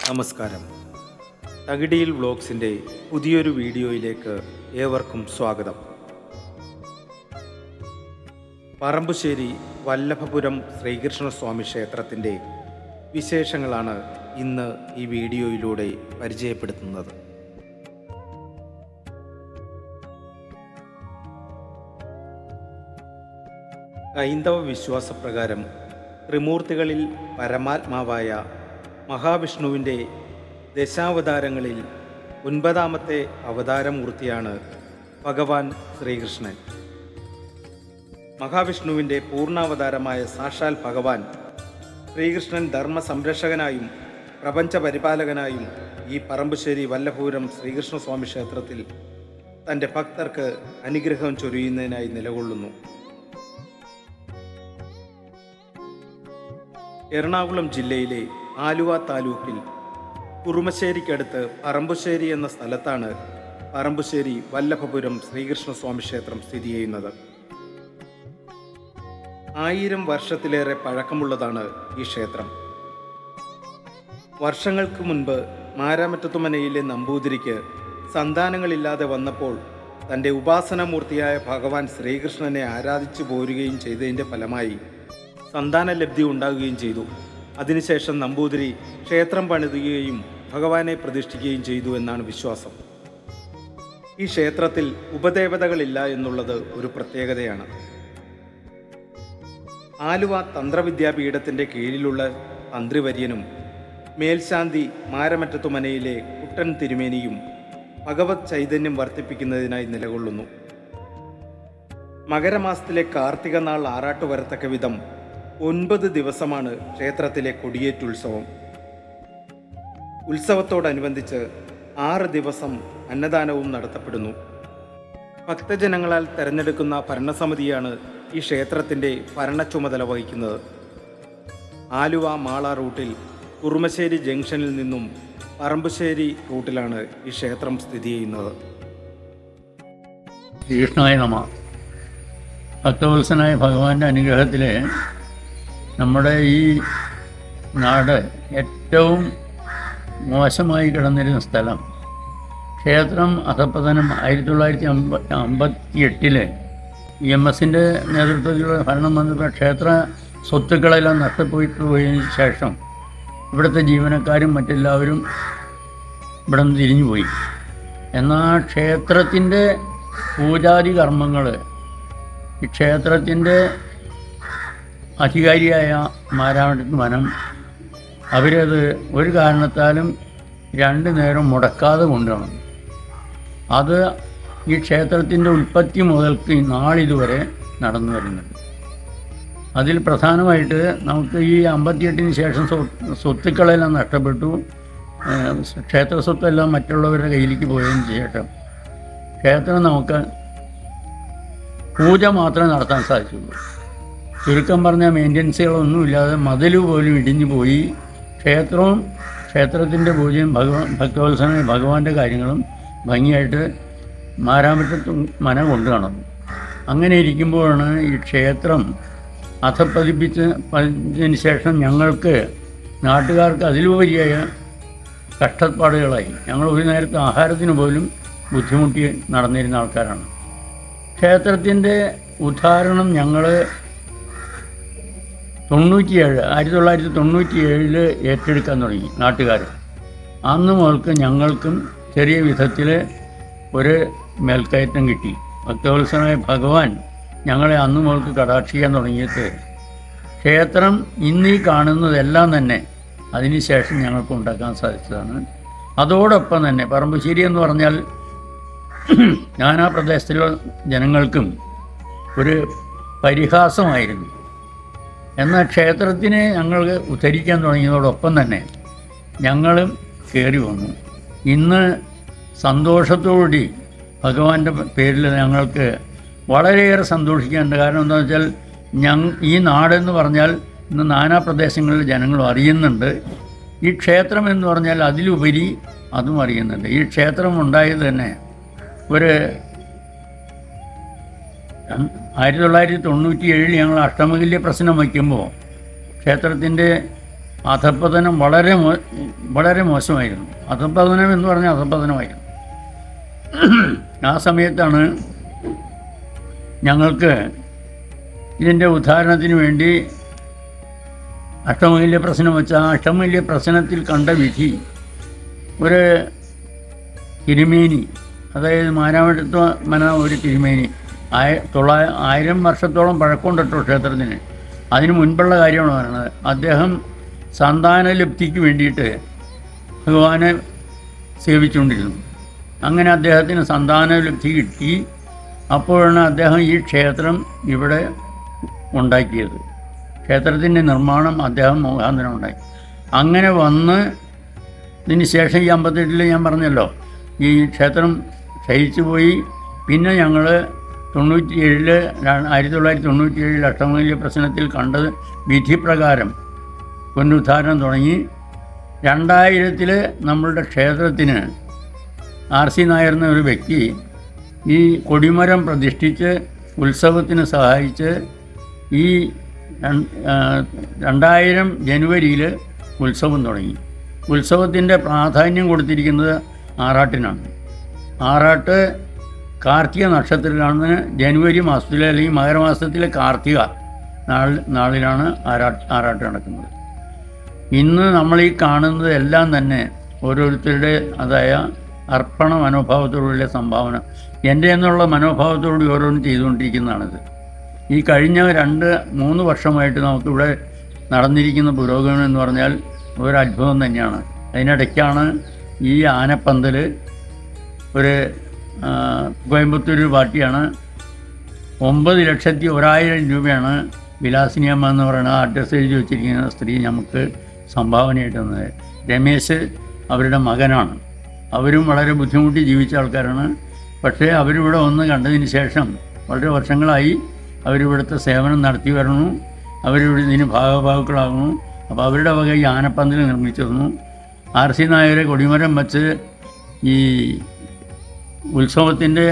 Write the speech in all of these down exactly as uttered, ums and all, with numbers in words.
നമസ്കാരം. തകിടിയിൽ വ്ലോഗ്സിൻ്റെ പുതിയൊരു വീഡിയോയിലേക്ക് ഏവർക്കും സ്വാഗതം. പറമ്പുശ്ശേരി വല്ലഭപുരം ശ്രീകൃഷ്ണസ്വാമി ക്ഷേത്രത്തിൻ്റെ വിശേഷങ്ങളാണ് ഇന്ന് ഈ വീഡിയോയിലൂടെ പരിചയപ്പെടുത്തുന്നത്. ഹൈന്ദവ വിശ്വാസപ്രകാരം ത്രിമൂർത്തികളിൽ പരമാത്മാവായ മഹാവിഷ്ണുവിൻ്റെ ദശാവതാരങ്ങളിൽ ഒൻപതാമത്തെ അവതാരമൂർത്തിയാണ് ഭഗവാൻ ശ്രീകൃഷ്ണൻ. മഹാവിഷ്ണുവിൻ്റെ പൂർണ്ണാവതാരമായ സാക്ഷാൽ ഭഗവാൻ ശ്രീകൃഷ്ണൻ ധർമ്മ സംരക്ഷകനായും പ്രപഞ്ച പരിപാലകനായും ഈ പറമ്പുശ്ശേരി വല്ലഭപുരം ശ്രീകൃഷ്ണസ്വാമി ക്ഷേത്രത്തിൽ തൻ്റെ ഭക്തർക്ക് അനുഗ്രഹം ചൊരിയുന്നതിനായി നിലകൊള്ളുന്നു. എറണാകുളം ജില്ലയിലെ ആലുവ താലൂക്കിൽ കുറുമശ്ശേരിക്കടുത്ത് പറമ്പുശ്ശേരി എന്ന സ്ഥലത്താണ് പറമ്പുശ്ശേരി വല്ലഭപുരം ശ്രീകൃഷ്ണസ്വാമി ക്ഷേത്രം സ്ഥിതി ചെയ്യുന്നത്. ആയിരം വർഷത്തിലേറെ പഴക്കമുള്ളതാണ് ഈ ക്ഷേത്രം. വർഷങ്ങൾക്ക് മുൻപ് മാരാമറ്റത്തുമനയിലെ നമ്പൂതിരിക്ക് സന്താനങ്ങളില്ലാതെ വന്നപ്പോൾ തൻ്റെ ഉപാസനാമൂർത്തിയായ ഭഗവാൻ ശ്രീകൃഷ്ണനെ ആരാധിച്ചു പോരുകയും ചെയ്തതിൻ്റെ ഫലമായി സന്താനലബ്ധി ഉണ്ടാകുകയും ചെയ്തു. അതിനുശേഷം നമ്പൂതിരി ക്ഷേത്രം പണിതുകയും ഭഗവാനെ പ്രതിഷ്ഠിക്കുകയും ചെയ്തു എന്നാണ് വിശ്വാസം. ഈ ക്ഷേത്രത്തിൽ ഉപദേവതകളില്ല എന്നുള്ളത് ഒരു പ്രത്യേകതയാണ്. ആലുവ തന്ത്രവിദ്യാപീഠത്തിൻ്റെ കീഴിലുള്ള തന്ത്രിവര്യനും മേൽശാന്തി മാരമറ്റത്തുമനയിലെ കുട്ടൻ തിരുമേനിയും ഭഗവത് ചൈതന്യം വർദ്ധിപ്പിക്കുന്നതിനായി നിലകൊള്ളുന്നു. മകരമാസത്തിലെ കാർത്തിക നാൾ ആറാട്ട് വരത്തക്ക വിധം ഒൻപത് ദിവസമാണ് ക്ഷേത്രത്തിലെ കൊടിയേറ്റുത്സവം. ഉത്സവത്തോടനുബന്ധിച്ച് ആറ് ദിവസം അന്നദാനവും നടത്തപ്പെടുന്നു. ഭക്തജനങ്ങളാൽ തെരഞ്ഞെടുക്കുന്ന ഭരണസമിതിയാണ് ഈ ക്ഷേത്രത്തിൻ്റെ ഭരണച്ചുമതല വഹിക്കുന്നത്. ആലുവ മാള റൂട്ടിൽ കുറുമശ്ശേരി ജംഗ്ഷനിൽ നിന്നും പറമ്പുശ്ശേരി റൂട്ടിലാണ് ഈ ക്ഷേത്രം സ്ഥിതി ചെയ്യുന്നത്. ശ്രീകൃഷ്ണായ നമഃ. ഭക്തവത്സനായ ഭഗവാന്റെ അനുഗ്രഹത്തിൽ നമ്മുടെ ഈ നാട് ഏറ്റവും മോശമായി കിടന്നിരുന്ന സ്ഥലം ക്ഷേത്രം അധപ്പതനം ആയിരത്തി തൊള്ളായിരത്തി അമ്പ അമ്പത്തി എട്ടില് ഇ എം എസിൻ്റെ നേതൃത്വത്തിലുള്ള ഭരണം വന്നപ്പോൾ ക്ഷേത്ര സ്വത്തുക്കളെല്ലാം നഷ്ടപ്പെട്ടു പോയതിന് ശേഷം ഇവിടുത്തെ ജീവനക്കാരും മറ്റെല്ലാവരും ഇവിടെ നിന്ന് തിരിഞ്ഞുപോയി. എന്നാൽ ക്ഷേത്രത്തിൻ്റെ പൂജാതി കർമ്മങ്ങൾ ഈ ക്ഷേത്രത്തിൻ്റെ അധികാരിയായ മാരാമറ്റത്ത് വനം അവരത് ഒരു കാരണത്താലും രണ്ട് നേരം മുടക്കാതെ കൊണ്ടുപോകണം. അത് ഈ ക്ഷേത്രത്തിൻ്റെ ഉൽപ്പത്തി മുതൽക്ക് നാളിതുവരെ നടന്നു വരുന്നുണ്ട്. അതിൽ പ്രധാനമായിട്ട് നമുക്ക് ഈ അമ്പത്തിയെട്ടിന് ശേഷം സ്വത്തുക്കളെല്ലാം നഷ്ടപ്പെട്ടു. ക്ഷേത്ര സ്വത്തെല്ലാം മറ്റുള്ളവരുടെ കയ്യിലേക്ക് പോയതിന് ശേഷം ക്ഷേത്രം നമുക്ക് പൂജ മാത്രമേ നടത്താൻ സാധിച്ചുള്ളൂ. ചുരുക്കം പറഞ്ഞാൽ മെയിൻ്റനൻസുകളൊന്നുമില്ലാതെ മതിൽ പോലും ഇടിഞ്ഞു പോയി. ക്ഷേത്രവും ക്ഷേത്രത്തിൻ്റെ പൂജയും ഭഗവാൻ ഭക്തവത്സനായ ഭഗവാന്റെ കാര്യങ്ങളും ഭംഗിയായിട്ട് മാരാമറ്റത്ത് മന കൊണ്ടു നടന്നു. അങ്ങനെ ഇരിക്കുമ്പോഴാണ് ഈ ക്ഷേത്രം അധപ്പതിപ്പിച്ച് പതിച്ചതിന് ശേഷം ഞങ്ങൾക്ക് നാട്ടുകാർക്ക് അതിലുപരിയായ കഷ്ടപ്പാടുകളായി. ഞങ്ങൾ ഒരു നേരത്തെ ആഹാരത്തിന് പോലും ബുദ്ധിമുട്ടി നടന്നിരുന്ന ആൾക്കാരാണ്. ക്ഷേത്രത്തിൻ്റെ ഉദ്ധാരണം ഞങ്ങൾ തൊണ്ണൂറ്റിയേഴ് ആയിരത്തി തൊള്ളായിരത്തി തൊണ്ണൂറ്റി ഏഴില് ഏറ്റെടുക്കാൻ തുടങ്ങി നാട്ടുകാർ. അന്ന് മുതൽക്ക് ഞങ്ങൾക്കും ചെറിയ വിധത്തിൽ ഒരു മേൽക്കയറ്റം കിട്ടി. ഭക്തവത്സനായ ഭഗവാൻ ഞങ്ങളെ അന്ന് മുതൽക്ക് കടാക്ഷിക്കാൻ തുടങ്ങിയിട്ട് ക്ഷേത്രം ഇന്നീ കാണുന്നതെല്ലാം തന്നെ അതിനുശേഷം ഞങ്ങൾക്ക് ഉണ്ടാക്കാൻ സാധിച്ചതാണ്. അതോടൊപ്പം തന്നെ പറമ്പുശ്ശേരി എന്ന് പറഞ്ഞാൽ നാനാ പ്രദേശത്തിലുള്ള ജനങ്ങൾക്കും ഒരു പരിഹാസമായിരുന്നു. എന്നാൽ ക്ഷേത്രത്തിനെ ഞങ്ങൾ ഉദ്ധരിക്കാൻ തുടങ്ങിയതോടൊപ്പം തന്നെ ഞങ്ങളും കയറി വന്നു. ഇന്ന് സന്തോഷത്തോടുകൂടി ഭഗവാന്റെ പേരിൽ ഞങ്ങൾക്ക് വളരെയേറെ സന്തോഷിക്കാനുണ്ട്. കാരണം എന്താണെന്ന് വെച്ചാൽ ഞങ്ങൾ ഈ നാടെന്ന് പറഞ്ഞാൽ ഇന്ന് നാനാ പ്രദേശങ്ങളിലെ ജനങ്ങളും അറിയുന്നുണ്ട്. ഈ ക്ഷേത്രം എന്ന് പറഞ്ഞാൽ അതിലുപരി അതും അറിയുന്നുണ്ട്. ഈ ക്ഷേത്രം ഉണ്ടായത് തന്നെ ഒരു ആയിരത്തി തൊള്ളായിരത്തി തൊണ്ണൂറ്റി ഏഴിൽ ഞങ്ങൾ അഷ്ടമകല്യ പ്രശ്നം വയ്ക്കുമ്പോൾ ക്ഷേത്രത്തിൻ്റെ അധപ്പതനം വളരെ മോ വളരെ മോശമായിരുന്നു. അധപ്പതനം എന്ന് പറഞ്ഞാൽ അധപ്പതനമായിരുന്നു. ആ സമയത്താണ് ഞങ്ങൾക്ക് ഇതിൻ്റെ ഉദ്ധാരണത്തിന് വേണ്ടി അഷ്ടമൂല്യ പ്രശ്നം വെച്ച ആ അഷ്ടമൂല്യ പ്രശ്നത്തിൽ കണ്ട വിധി ഒരു തിരുമേനി, അതായത് മാനാവട്ടത്ത് മന ഒരു തിരുമേനി ആയ തൊള്ളായ ആയിരം വർഷത്തോളം പഴക്കമുണ്ടോ ക്ഷേത്രത്തിന്. അതിന് മുൻപുള്ള കാര്യമാണ് പറയുന്നത്. അദ്ദേഹം സന്താനലബ്ധിക്ക് വേണ്ടിയിട്ട് ഭഗവാനെ സേവിച്ചുകൊണ്ടിരുന്നു. അങ്ങനെ അദ്ദേഹത്തിന് സന്താനലബ്ധി കിട്ടി. അപ്പോഴാണ് അദ്ദേഹം ഈ ക്ഷേത്രം ഇവിടെ ഉണ്ടാക്കിയത്. ക്ഷേത്രത്തിൻ്റെ നിർമ്മാണം അദ്ദേഹം മുഖാന്തരം ഉണ്ടായി. അങ്ങനെ വന്ന് ഇതിന് ശേഷം ഈ അമ്പത്തെട്ടിൽ ഞാൻ പറഞ്ഞല്ലോ ഈ ക്ഷേത്രം ക്ഷയിച്ചു പോയി. പിന്നെ ഞങ്ങൾ തൊണ്ണൂറ്റി ഏഴില് ആയിരത്തി തൊള്ളായിരത്തി തൊണ്ണൂറ്റി ഏഴിൽ അഷ്ടമൂല്യ പ്രശ്നത്തിൽ കണ്ടത് വിധിപ്രകാരം പുനരുദ്ധാരണം തുടങ്ങി. രണ്ടായിരത്തിൽ നമ്മളുടെ ക്ഷേത്രത്തിന് ആർ സി നായർ എന്ന ഒരു വ്യക്തി ഈ കൊടിമരം പ്രതിഷ്ഠിച്ച് ഉത്സവത്തിന് സഹായിച്ച് ഈ രണ്ടായിരം ജനുവരിയിൽ ഉത്സവം തുടങ്ങി. ഉത്സവത്തിൻ്റെ പ്രാധാന്യം കൊടുത്തിരിക്കുന്നത് ആറാട്ടിനാണ്. ആറാട്ട് കാർത്തിക നക്ഷത്രത്തിലാണ്. ജനുവരി മാസത്തിലെ അല്ലെങ്കിൽ മകരമാസത്തിലെ കാർത്തിക നാൾ നാളിലാണ് ആറാട്ട് ആറാട്ട് നടക്കുന്നത്. ഇന്ന് നമ്മൾ ഈ കാണുന്നത് എല്ലാം തന്നെ ഓരോരുത്തരുടെ അതായ അർപ്പണ മനോഭാവത്തോടുള്ള സംഭാവന, എൻ്റെ എന്നുള്ള മനോഭാവത്തോടുകൂടി ഓരോന്നും ചെയ്തുകൊണ്ടിരിക്കുന്നതാണിത്. ഈ കഴിഞ്ഞ രണ്ട് മൂന്ന് വർഷമായിട്ട് നമുക്കിവിടെ നടന്നിരിക്കുന്ന പുരോഗമനം എന്ന് പറഞ്ഞാൽ ഒരു അത്ഭുതം തന്നെയാണ്. അതിനിടയ്ക്കാണ് ഈ ആനപ്പന്തൽ ഒരു കോയമ്പത്തൂർ പാർട്ടിയാണ് ഒമ്പത് ലക്ഷത്തി ഒരായിരം രൂപയാണ് വിലാസിനിയമ്മ എന്ന് പറയുന്ന അഡ്രസ്സ് എഴുതി വെച്ചിരിക്കുന്ന സ്ത്രീ നമുക്ക് സംഭാവനയായിട്ട് തന്നത്. രമേശ് അവരുടെ മകനാണ്. അവരും വളരെ ബുദ്ധിമുട്ടി ജീവിച്ച ആൾക്കാരാണ്. പക്ഷേ അവരിവിടെ വന്ന് കണ്ടതിന് ശേഷം വളരെ വർഷങ്ങളായി അവരിവിടുത്തെ സേവനം നടത്തി വരണു. അവരിവിടെ ഇതിന് ഭാഗഭാഗുക്കളാകുന്നു. അപ്പോൾ അവരുടെ വക ഈ ആനപ്പന്തൽ നിർമ്മിച്ചു തന്നു. ആർ സി നായരെ കൊടിമരം വച്ച് ഈ ഉത്സവത്തിൻ്റെ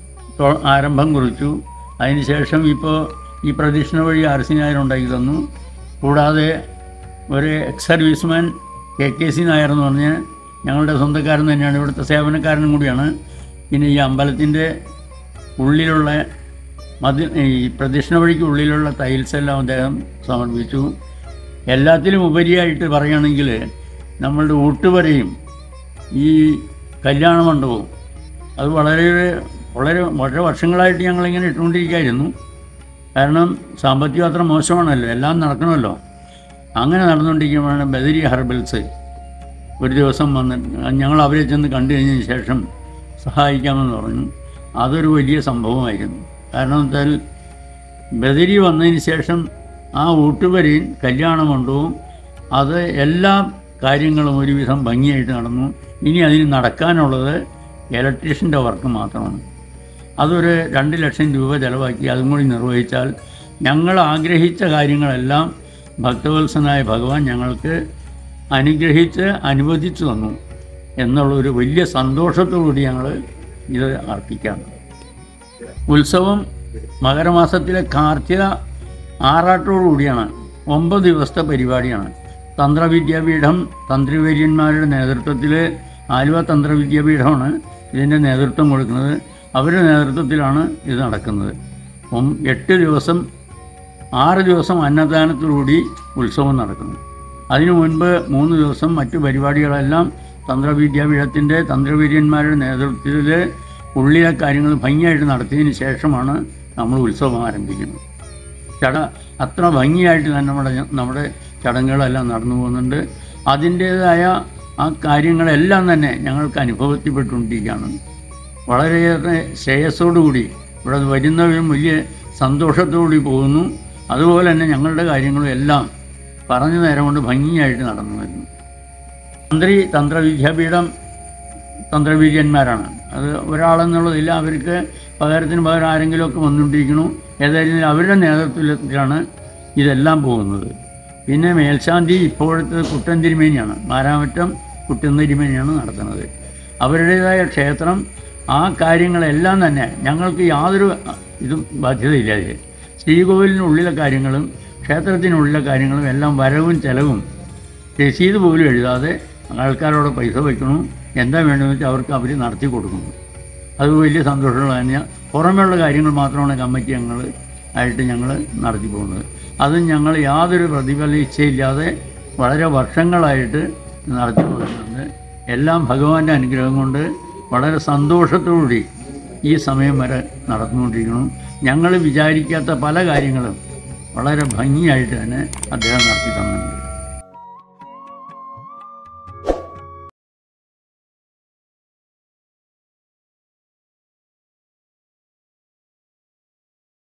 ആരംഭം കുറിച്ചു. അതിനുശേഷം ഇപ്പോൾ ഈ പ്രദക്ഷിണ വഴി ആർ സി നായർ ഉണ്ടാക്കി തന്നു. കൂടാതെ ഒരു ex serviceman K K C Nair എന്ന് പറഞ്ഞ് ഞങ്ങളുടെ സ്വന്തക്കാരൻ തന്നെയാണ്, ഇവിടുത്തെ സേവനക്കാരനും കൂടിയാണ്. പിന്നെ ഈ അമ്പലത്തിൻ്റെ ഉള്ളിലുള്ള മതി ഈ പ്രദക്ഷിണ വഴിക്ക് ഉള്ളിലുള്ള ടൈൽസ് എല്ലാം അദ്ദേഹം സമർപ്പിച്ചു. എല്ലാത്തിലും ഉപരിയായിട്ട് പറയുകയാണെങ്കിൽ നമ്മളുടെ ഊട്ടുവരയും ഈ കല്യാണ മണ്ഡപവും അത് വളരെ വളരെ വളരെ വർഷങ്ങളായിട്ട് ഞങ്ങളിങ്ങനെ ഇട്ടുകൊണ്ടിരിക്കുകയായിരുന്നു. കാരണം സാമ്പത്തികം അത്ര മോശമാണല്ലോ, എല്ലാം നടക്കണമല്ലോ. അങ്ങനെ നടന്നുകൊണ്ടിരിക്കുമ്പോഴാണ് ബദരി ഹെർബൽസ് ഒരു ദിവസം വന്ന് ഞങ്ങൾ അവരെ ചെന്ന് കണ്ടു കഴിഞ്ഞതിന് ശേഷം സഹായിക്കാമെന്ന് പറഞ്ഞു. അതൊരു വലിയ സംഭവമായിരുന്നു. കാരണം വെച്ചാൽ ബദരി വന്നതിന് ശേഷം ആ ഊട്ടുവരെയും കല്യാണമണ്ഡപവും അത് എല്ലാ കാര്യങ്ങളും ഒരുവിധം ഭംഗിയായിട്ട് നടന്നു. ഇനി അതിന് നടക്കാനുള്ളത് ഇലക്ട്രീഷ്യൻ്റെ വർക്ക് മാത്രമാണ്. അതൊരു രണ്ട് ലക്ഷം രൂപ ചിലവാക്കി അതും കൂടി നിർവഹിച്ചാൽ ഞങ്ങൾ ആഗ്രഹിച്ച കാര്യങ്ങളെല്ലാം ഭക്തവത്സനായ ഭഗവാൻ ഞങ്ങൾക്ക് അനുഗ്രഹിച്ച് അനുവദിച്ചു തന്നു എന്നുള്ളൊരു വലിയ സന്തോഷത്തോടുകൂടി ഞങ്ങൾ ഇത് അർപ്പിക്കാം. ഉത്സവം മകരമാസത്തിലെ കാർത്തിക ആറാട്ടോടുകൂടിയാണ്. ഒമ്പത് ദിവസത്തെ പരിപാടിയാണ്. തന്ത്രവിദ്യാപീഠം തന്ത്രിവര്യന്മാരുടെ നേതൃത്വത്തിൽ ആലുവ തന്ത്രവിദ്യാപീഠമാണ് ഇതിൻ്റെ നേതൃത്വം കൊടുക്കുന്നത്. അവരുടെ നേതൃത്വത്തിലാണ് ഇത് നടക്കുന്നത്. എട്ട് ദിവസം ആറ് ദിവസം അന്നദാനത്തോടുകൂടി ഉത്സവം നടക്കുന്നു. അതിനു മുൻപ് മൂന്ന് ദിവസം മറ്റു പരിപാടികളെല്ലാം തന്ത്രവിദ്യാപീഠത്തിൻ്റെ തന്ത്രവീര്യന്മാരുടെ നേതൃത്വത്തിൽ ഉള്ളിലെ കാര്യങ്ങൾ ഭംഗിയായിട്ട് നടത്തിയതിന് ശേഷമാണ് നമ്മൾ ഉത്സവം ആരംഭിക്കുന്നത്. ചട അത്ര ഭംഗിയായിട്ട് തന്നെ നമ്മുടെ നമ്മുടെ ചടങ്ങുകളെല്ലാം നടന്നു പോകുന്നുണ്ട്. അതിൻ്റേതായ ആ കാര്യങ്ങളെല്ലാം തന്നെ ഞങ്ങൾക്ക് അനുഭവത്തിൽപ്പെട്ടുകൊണ്ടിരിക്കുകയാണ്. വളരെയേറെ ശ്രേയസ്സോടുകൂടി ഇവിടെ വരുന്നവരും വലിയ സന്തോഷത്തോടുകൂടി പോകുന്നു. അതുപോലെ തന്നെ ഞങ്ങളുടെ കാര്യങ്ങളും എല്ലാം പറഞ്ഞ നേരം കൊണ്ട് ഭംഗിയായിട്ട് നടന്നു വരുന്നു. തന്ത്രി തന്ത്രവിദ്യാപീഠം തന്ത്രവീര്യന്മാരാണ്. അത് ഒരാളെന്നുള്ളതില്ല, അവർക്ക് പകരത്തിന് പകരം ആരെങ്കിലുമൊക്കെ വന്നുകൊണ്ടിരിക്കുന്നു. ഏതായാലും അവരുടെ നേതൃത്വത്തിലാണ് ഇതെല്ലാം പോകുന്നത്. പിന്നെ മേൽശാന്തി ഇപ്പോഴത്തെ കുട്ടൻ തിരുമേനിയാണ്, മാരാമറ്റം കുട്ടൻ തിരുമേനിയാണ് നടത്തുന്നത്. അവരുടേതായ ക്ഷേത്രം ആ കാര്യങ്ങളെല്ലാം തന്നെ ഞങ്ങൾക്ക് യാതൊരു ഇതും ബാധ്യതയില്ലാതെ ശ്രീകോവിലിനുള്ളിലെ കാര്യങ്ങളും ക്ഷേത്രത്തിനുള്ളിലെ കാര്യങ്ങളും എല്ലാം വരവും ചെലവും രസീത് പോലും എഴുതാതെ ആൾക്കാരോട് പൈസ വയ്ക്കണം, എന്താ വേണ്ടതെന്ന് വെച്ചാൽ അവർക്ക് അവർ നടത്തി കൊടുക്കുന്നു. അത് വലിയ സന്തോഷമുള്ള തന്നെയാണ്. പുറമെയുള്ള കാര്യങ്ങൾ മാത്രമാണ് കമ്മിറ്റി ഞങ്ങൾ ആയിട്ട് ഞങ്ങൾ നടത്തി പോകുന്നത്. അതും ഞങ്ങൾ യാതൊരു പ്രതിഫലിച്ചയില്ലാതെ വളരെ വർഷങ്ങളായിട്ട് നടത്തി പോകുന്നുണ്ട്. എല്ലാം ഭഗവാന്റെ അനുഗ്രഹം കൊണ്ട് വളരെ സന്തോഷത്തോടുകൂടി ഈ സമയം വരെ നടന്നുകൊണ്ടിരിക്കണം. ഞങ്ങൾ വിചാരിക്കാത്ത പല കാര്യങ്ങളും വളരെ ഭംഗിയായിട്ട് തന്നെ അദ്ദേഹം നടത്തി തന്നിട്ടുണ്ട്.